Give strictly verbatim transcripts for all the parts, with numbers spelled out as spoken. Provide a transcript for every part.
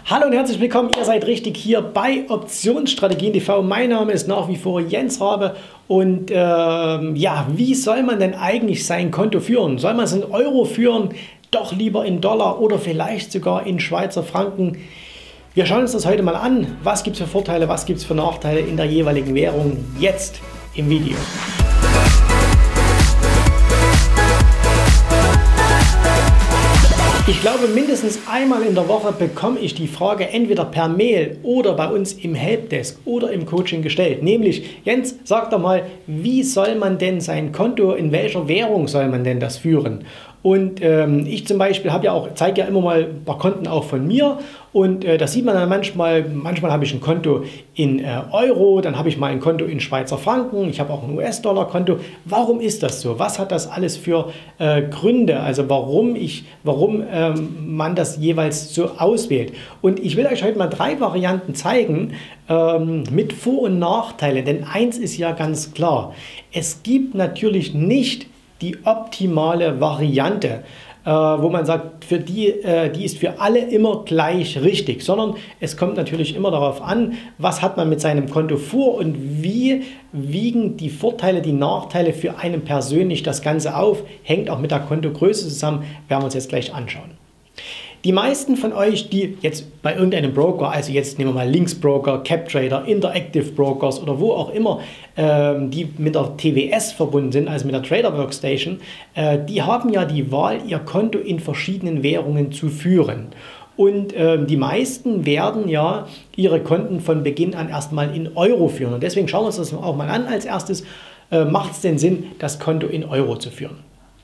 Hallo und herzlich willkommen, ihr seid richtig hier bei Optionsstrategien T V. Mein Name ist nach wie vor Jens Rabe und ähm, ja, wie soll man denn eigentlich sein Konto führen? Soll man es in Euro führen, doch lieber in Dollar oder vielleicht sogar in Schweizer Franken? Wir schauen uns das heute mal an. Was gibt es für Vorteile, was gibt es für Nachteile in der jeweiligen Währung? Jetzt im Video. Ich glaube, mindestens einmal in der Woche bekomme ich die Frage entweder per Mail oder bei uns im Helpdesk oder im Coaching gestellt. Nämlich, Jens, sag doch mal, wie soll man denn sein Konto, in welcher Währung soll man denn das führen? Und ähm, ich zum Beispiel habe ja auch, zeige ja immer mal ein paar Konten auch von mir und äh, das sieht man dann manchmal, manchmal habe ich ein Konto in äh, Euro, dann habe ich mal ein Konto in Schweizer Franken, ich habe auch ein U S-Dollar-Konto. Warum ist das so? Was hat das alles für äh, Gründe? Also warum, ich, warum ähm, man das jeweils so auswählt? Und ich will euch heute mal drei Varianten zeigen ähm, mit Vor- und Nachteilen, denn eins ist ja ganz klar, es gibt natürlich nicht die optimale Variante, äh, wo man sagt, für die, äh, die ist für alle immer gleich richtig, sondern es kommt natürlich immer darauf an, was hat man mit seinem Konto vor und wie wiegen die Vorteile, die Nachteile für einen persönlich das Ganze auf, hängt auch mit der Kontogröße zusammen, werden wir uns jetzt gleich anschauen. Die meisten von euch, die jetzt bei irgendeinem Broker, also jetzt nehmen wir mal Linksbroker, CapTrader, Interactive Brokers oder wo auch immer, ähm, die mit der T W S verbunden sind, also mit der Trader Workstation, äh, die haben ja die Wahl, ihr Konto in verschiedenen Währungen zu führen. Und äh, die meisten werden ja ihre Konten von Beginn an erstmal in Euro führen. Und deswegen schauen wir uns das auch mal an als erstes. Äh, macht es denn Sinn, das Konto in Euro zu führen?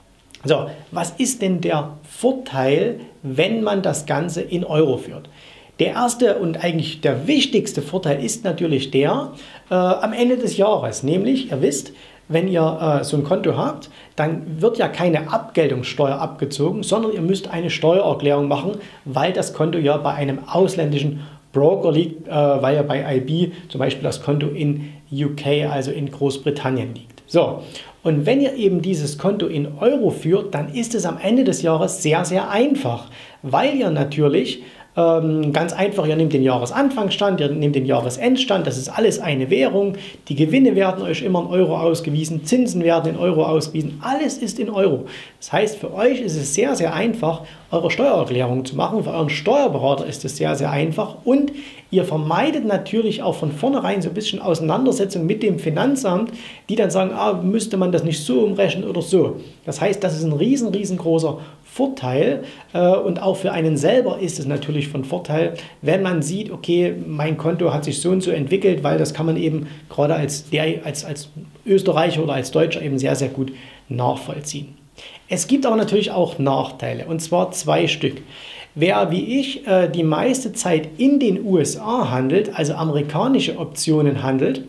So, was ist denn der Vorteil, wenn man das Ganze in Euro führt? Der erste und eigentlich der wichtigste Vorteil ist natürlich der äh, am Ende des Jahres. Nämlich, ihr wisst, wenn ihr äh, so ein Konto habt, dann wird ja keine Abgeltungssteuer abgezogen, sondern ihr müsst eine Steuererklärung machen, weil das Konto ja bei einem ausländischen Broker liegt, äh, weil ja bei I B zum Beispiel das Konto in U K, also in Großbritannien liegt. So, und wenn ihr eben dieses Konto in Euro führt, dann ist es am Ende des Jahres sehr, sehr einfach, weil ihr natürlich ähm, ganz einfach, ihr nehmt den Jahresanfangsstand, ihr nehmt den Jahresendstand, das ist alles eine Währung, die Gewinne werden euch immer in Euro ausgewiesen, Zinsen werden in Euro ausgewiesen, alles ist in Euro. Das heißt, für euch ist es sehr, sehr einfach, eure Steuererklärung zu machen, für euren Steuerberater ist es sehr, sehr einfach und ihr vermeidet natürlich auch von vornherein so ein bisschen Auseinandersetzung mit dem Finanzamt, die dann sagen, ah, müsste man das nicht so umrechnen oder so. Das heißt, das ist ein riesen, riesengroßer Vorteil äh, und auch für einen selber ist es natürlich von Vorteil, wenn man sieht, okay, mein Konto hat sich so und so entwickelt, weil das kann man eben gerade als, der, als, als Österreicher oder als Deutscher eben sehr, sehr gut nachvollziehen. Es gibt aber natürlich auch Nachteile und zwar zwei Stück. Wer wie ich äh, die meiste Zeit in den U S A handelt, also amerikanische Optionen handelt,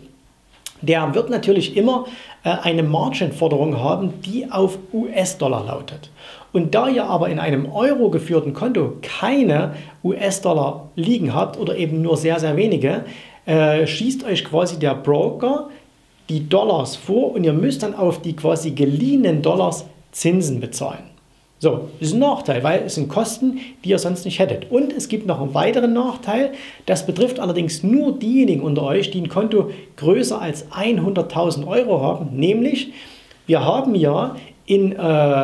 der wird natürlich immer äh, eine Margin-Forderung haben, die auf U S-Dollar lautet. Und da ihr aber in einem Euro geführten Konto keine U S-Dollar liegen habt oder eben nur sehr, sehr wenige, äh, schießt euch quasi der Broker die Dollars vor und ihr müsst dann auf die quasi geliehenen Dollars Zinsen bezahlen. So, das ist ein Nachteil, weil es sind Kosten, die ihr sonst nicht hättet. Und es gibt noch einen weiteren Nachteil, das betrifft allerdings nur diejenigen unter euch, die ein Konto größer als hunderttausend Euro haben, nämlich wir haben ja in äh,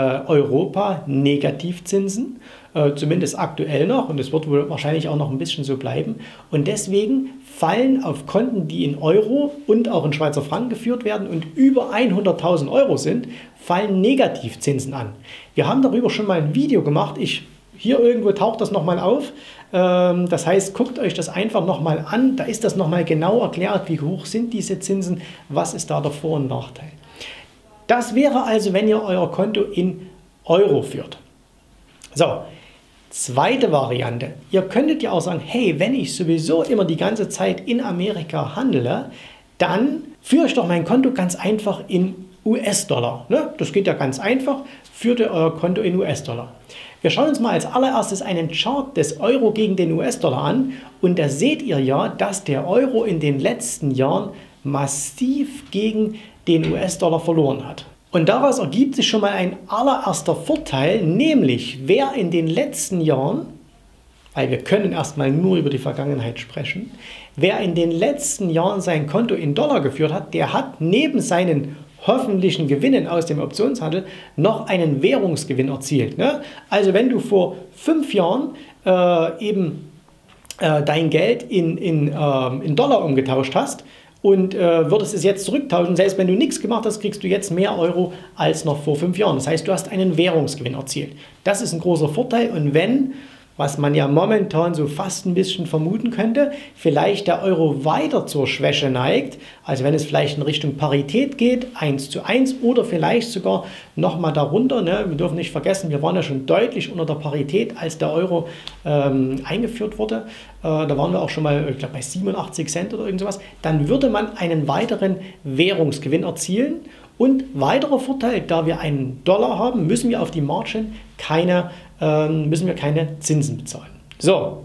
Europa Negativzinsen, äh, zumindest aktuell noch und es wird wohl wahrscheinlich auch noch ein bisschen so bleiben und deswegen fallen auf Konten, die in Euro und auch in Schweizer Franken geführt werden und über hunderttausend Euro sind, fallen Negativzinsen an. Wir haben darüber schon mal ein Video gemacht. Ich, hier irgendwo taucht das nochmal auf. Ähm, das heißt, guckt euch das einfach nochmal an. Da ist das nochmal genau erklärt, wie hoch sind diese Zinsen, was ist da der Vor- und Nachteil. Das wäre also, wenn ihr euer Konto in Euro führt. So. Zweite Variante, ihr könntet ja auch sagen, hey, wenn ich sowieso immer die ganze Zeit in Amerika handle, dann führe ich doch mein Konto ganz einfach in U S-Dollar. Ne? Das geht ja ganz einfach, führt ihr euer Konto in U S-Dollar. Wir schauen uns mal als allererstes einen Chart des Euro gegen den U S-Dollar an und da seht ihr ja, dass der Euro in den letzten Jahren massiv gegen den U S-Dollar verloren hat. Und daraus ergibt sich schon mal ein allererster Vorteil, nämlich wer in den letzten Jahren weil wir können erstmal nur über die Vergangenheit sprechen. Wer in den letzten Jahren sein Konto in Dollar geführt hat, der hat neben seinen hoffentlichen Gewinnen aus dem Optionshandel noch einen Währungsgewinn erzielt. Ne? Also wenn du vor fünf Jahren äh, eben äh, dein Geld in, in, äh, in Dollar umgetauscht hast und äh, würdest es jetzt zurücktauschen, selbst wenn du nichts gemacht hast, kriegst du jetzt mehr Euro als noch vor fünf Jahren. Das heißt, du hast einen Währungsgewinn erzielt. Das ist ein großer Vorteil und wenn, was man ja momentan so fast ein bisschen vermuten könnte, vielleicht der Euro weiter zur Schwäche neigt, also wenn es vielleicht in Richtung Parität geht, eins zu eins oder vielleicht sogar nochmal darunter, ne? Wir dürfen nicht vergessen, wir waren ja schon deutlich unter der Parität, als der Euro ähm, eingeführt wurde, äh, da waren wir auch schon mal, ich glaube bei siebenundachtzig Cent oder irgend sowas, dann würde man einen weiteren Währungsgewinn erzielen. Und weiterer Vorteil, da wir einen Dollar haben, müssen wir auf die Margin keine, ähm, müssen wir keine Zinsen bezahlen. So,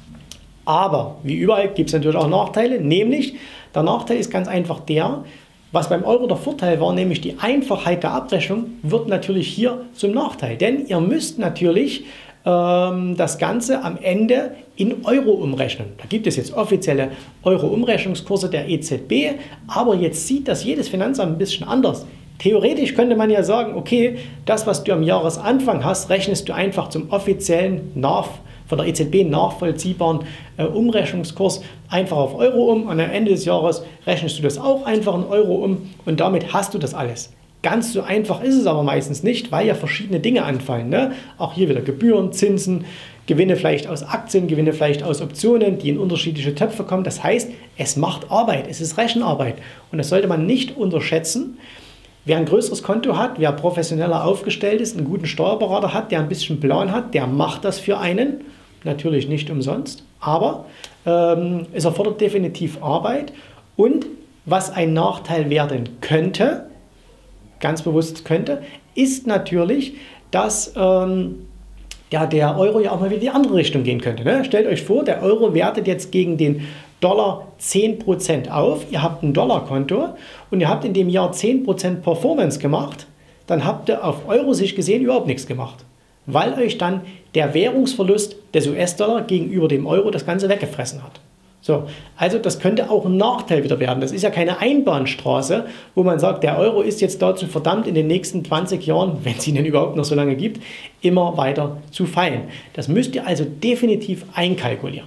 aber wie überall gibt es natürlich auch Nachteile, nämlich der Nachteil ist ganz einfach der, was beim Euro der Vorteil war, nämlich die Einfachheit der Abrechnung, wird natürlich hier zum Nachteil. Denn ihr müsst natürlich ähm, das Ganze am Ende in Euro umrechnen. Da gibt es jetzt offizielle Euro-Umrechnungskurse der E Z B, aber jetzt sieht das jedes Finanzamt ein bisschen anders. Theoretisch könnte man ja sagen, okay, das, was du am Jahresanfang hast, rechnest du einfach zum offiziellen nach, von der E Z B nachvollziehbaren äh, Umrechnungskurs einfach auf Euro um und am Ende des Jahres rechnest du das auch einfach in Euro um und damit hast du das alles. Ganz so einfach ist es aber meistens nicht, weil ja verschiedene Dinge anfallen. Ne? Auch hier wieder Gebühren, Zinsen, Gewinne vielleicht aus Aktien, Gewinne vielleicht aus Optionen, die in unterschiedliche Töpfe kommen. Das heißt, es macht Arbeit, es ist Rechenarbeit und das sollte man nicht unterschätzen. Wer ein größeres Konto hat, wer professioneller aufgestellt ist, einen guten Steuerberater hat, der ein bisschen Plan hat, der macht das für einen. Natürlich nicht umsonst, aber ähm, es erfordert definitiv Arbeit. Und was ein Nachteil werden könnte, ganz bewusst könnte, ist natürlich, dass ähm, ja, der Euro ja auch mal wieder in die andere Richtung gehen könnte. Ne? Stellt euch vor, der Euro wertet jetzt gegen den Dollar zehn Prozent auf. Ihr habt ein Dollarkonto und ihr habt in dem Jahr zehn Prozent Performance gemacht. Dann habt ihr auf Euro-Sicht gesehen überhaupt nichts gemacht, weil euch dann der Währungsverlust des U S-Dollar gegenüber dem Euro das Ganze weggefressen hat. So, also das könnte auch ein Nachteil wieder werden. Das ist ja keine Einbahnstraße, wo man sagt, der Euro ist jetzt dazu verdammt, in den nächsten zwanzig Jahren, wenn es ihn denn überhaupt noch so lange gibt, immer weiter zu fallen. Das müsst ihr also definitiv einkalkulieren.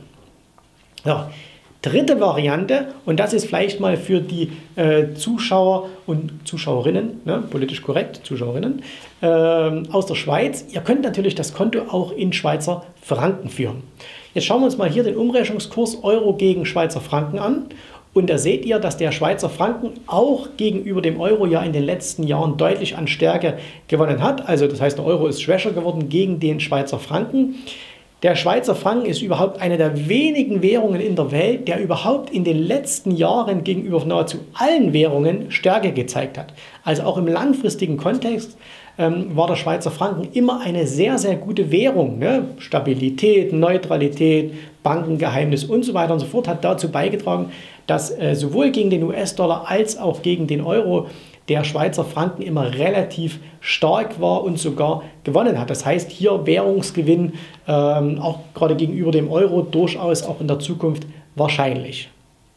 Ja. Dritte Variante, und das ist vielleicht mal für die äh, Zuschauer und Zuschauerinnen, ne, politisch korrekt, Zuschauerinnen, äh, aus der Schweiz. Ihr könnt natürlich das Konto auch in Schweizer Franken führen. Jetzt schauen wir uns mal hier den Umrechnungskurs Euro gegen Schweizer Franken an. Und da seht ihr, dass der Schweizer Franken auch gegenüber dem Euro ja in den letzten Jahren deutlich an Stärke gewonnen hat. Also das heißt, der Euro ist schwächer geworden gegen den Schweizer Franken. Der Schweizer Franken ist überhaupt eine der wenigen Währungen in der Welt, der überhaupt in den letzten Jahren gegenüber nahezu allen Währungen Stärke gezeigt hat. Also auch im langfristigen Kontext ähm, war der Schweizer Franken immer eine sehr, sehr gute Währung. Ne? Stabilität, Neutralität, Bankengeheimnis und so weiter und so fort hat dazu beigetragen, dass äh, sowohl gegen den U S-Dollar als auch gegen den Euro der Schweizer Franken immer relativ stark war und sogar gewonnen hat. Das heißt, hier Währungsgewinn ähm, auch gerade gegenüber dem Euro durchaus auch in der Zukunft wahrscheinlich.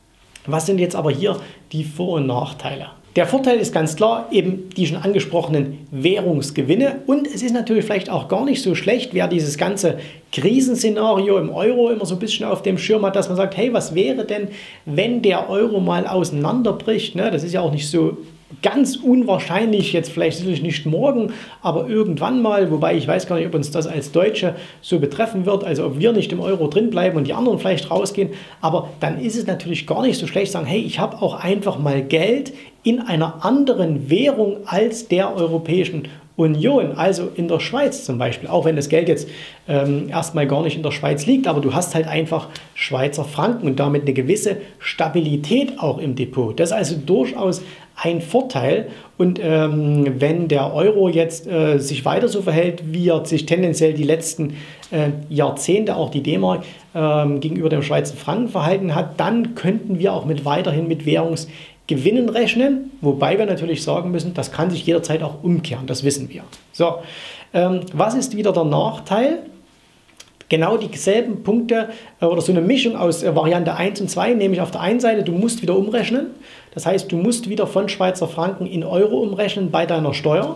Was sind jetzt aber hier die Vor- und Nachteile? Der Vorteil ist ganz klar eben die schon angesprochenen Währungsgewinne und es ist natürlich vielleicht auch gar nicht so schlecht, wer dieses ganze Krisenszenario im Euro immer so ein bisschen auf dem Schirm hat, dass man sagt, hey, was wäre denn, wenn der Euro mal auseinanderbricht? Ne? Das ist ja auch nicht so ganz unwahrscheinlich, jetzt vielleicht sicherlich nicht morgen, aber irgendwann mal, wobei ich weiß gar nicht, ob uns das als Deutsche so betreffen wird, also ob wir nicht im Euro drin bleiben und die anderen vielleicht rausgehen, aber dann ist es natürlich gar nicht so schlecht zu sagen, hey, ich habe auch einfach mal Geld in einer anderen Währung als der Europäischen Union, also in der Schweiz zum Beispiel, auch wenn das Geld jetzt ähm, erstmal gar nicht in der Schweiz liegt, aber du hast halt einfach Schweizer Franken und damit eine gewisse Stabilität auch im Depot. Das ist also durchaus ein Vorteil und ähm, wenn der Euro jetzt äh, sich weiter so verhält, wie er sich tendenziell die letzten äh, Jahrzehnte, auch die D-Mark, äh, gegenüber dem Schweizer Franken verhalten hat, dann könnten wir auch mit weiterhin mit Währungsgewinnen rechnen, wobei wir natürlich sagen müssen, das kann sich jederzeit auch umkehren, das wissen wir. So, ähm, was ist wieder der Nachteil? genau dieselben Punkte oder so eine Mischung aus Variante eins und zwei, nämlich auf der einen Seite, du musst wieder umrechnen. Das heißt, du musst wieder von Schweizer Franken in Euro umrechnen bei deiner Steuer,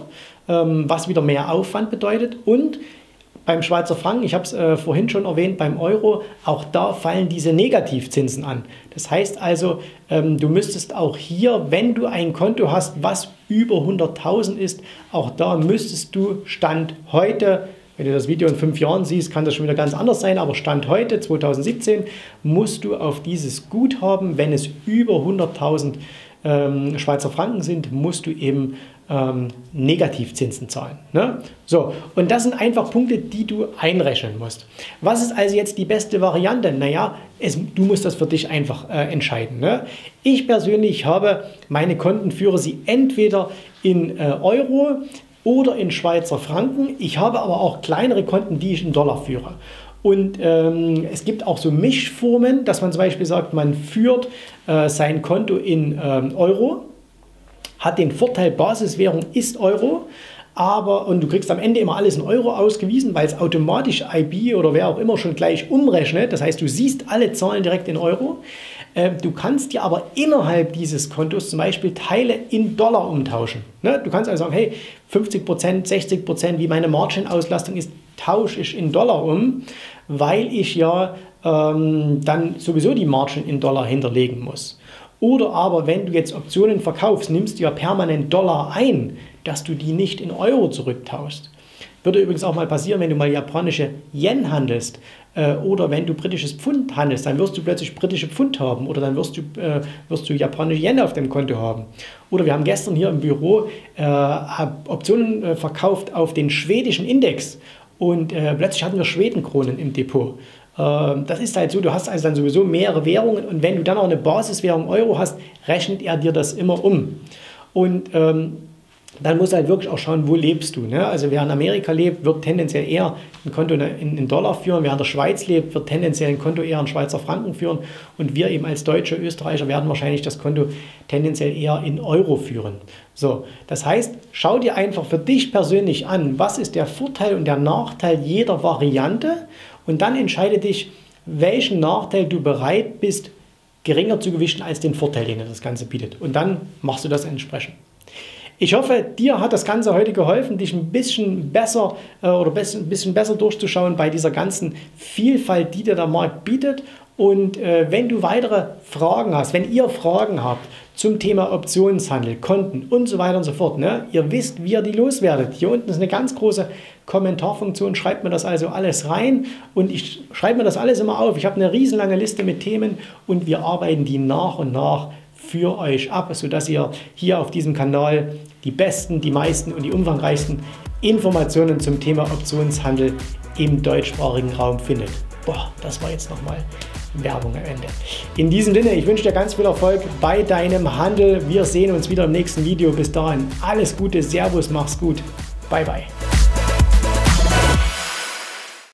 was wieder mehr Aufwand bedeutet. Und beim Schweizer Franken, ich habe es äh, vorhin schon erwähnt, beim Euro, auch da fallen diese Negativzinsen an. Das heißt also, ähm, du müsstest auch hier, wenn du ein Konto hast, was über hunderttausend ist, auch da müsstest du Stand heute, wenn du das Video in fünf Jahren siehst, kann das schon wieder ganz anders sein, aber Stand heute, zweitausendsiebzehn, musst du auf dieses Guthaben, wenn es über hunderttausend ähm, Schweizer Franken sind, musst du eben ähm, Negativzinsen zahlen. Ne? So, und das sind einfach Punkte, die du einrechnen musst. Was ist also jetzt die beste Variante? Naja, es, du musst das für dich einfach äh, entscheiden. Ne? Ich persönlich habe meine Konten, führe sie entweder in äh, Euro oder in Schweizer Franken. Ich habe aber auch kleinere Konten, die ich in Dollar führe. Und ähm, es gibt auch so Mischformen, dass man zum Beispiel sagt, man führt äh, sein Konto in ähm, Euro, hat den Vorteil, Basiswährung ist Euro, aber, und du kriegst am Ende immer alles in Euro ausgewiesen, weil es automatisch I B oder wer auch immer schon gleich umrechnet. Das heißt, du siehst alle Zahlen direkt in Euro. Äh, du kannst dir aber innerhalb dieses Kontos zum Beispiel Teile in Dollar umtauschen. Ne? Du kannst also sagen, hey, fünfzig Prozent, sechzig Prozent, wie meine Margin-Auslastung ist, tausche ich in Dollar um, weil ich ja ähm, dann sowieso die Margin in Dollar hinterlegen muss. Oder aber, wenn du jetzt Optionen verkaufst, nimmst du ja permanent Dollar ein, dass du die nicht in Euro zurücktauschst. Würde übrigens auch mal passieren, wenn du mal japanische Yen handelst äh, oder wenn du britisches Pfund handelst, dann wirst du plötzlich britische Pfund haben oder dann wirst du, äh, wirst du japanische Yen auf dem Konto haben. Oder wir haben gestern hier im Büro äh, Optionen äh, verkauft auf den schwedischen Index und äh, plötzlich hatten wir Schwedenkronen im Depot. Das ist halt so, du hast also dann sowieso mehrere Währungen und wenn du dann auch eine Basiswährung Euro hast, rechnet er dir das immer um. Und ähm, dann musst du halt wirklich auch schauen, wo lebst du. Ne? Also wer in Amerika lebt, wird tendenziell eher ein Konto in, in Dollar führen. Wer in der Schweiz lebt, wird tendenziell ein Konto eher in Schweizer Franken führen. Und wir eben als Deutsche, Österreicher werden wahrscheinlich das Konto tendenziell eher in Euro führen. So, das heißt, schau dir einfach für dich persönlich an, was ist der Vorteil und der Nachteil jeder Variante. Und dann entscheide dich, welchen Nachteil du bereit bist, geringer zu gewichten als den Vorteil, den das Ganze bietet. Und dann machst du das entsprechend. Ich hoffe, dir hat das Ganze heute geholfen, dich ein bisschen besser äh, oder ein bisschen besser durchzuschauen bei dieser ganzen Vielfalt, die dir der Markt bietet. Und äh, wenn du weitere Fragen hast, wenn ihr Fragen habt zum Thema Optionshandel, Konten und so weiter und so fort, ne, ihr wisst, wie ihr die loswerdet. Hier unten ist eine ganz große Kommentarfunktion, schreibt mir das also alles rein und ich schreibe mir das alles immer auf. Ich habe eine riesenlange Liste mit Themen und wir arbeiten die nach und nach für euch ab, sodass ihr hier auf diesem Kanal die besten, die meisten und die umfangreichsten Informationen zum Thema Optionshandel im deutschsprachigen Raum findet. Boah, das war jetzt nochmal Werbung am Ende. In diesem Sinne, ich wünsche dir ganz viel Erfolg bei deinem Handel. Wir sehen uns wieder im nächsten Video. Bis dahin, alles Gute, Servus, mach's gut. Bye, bye.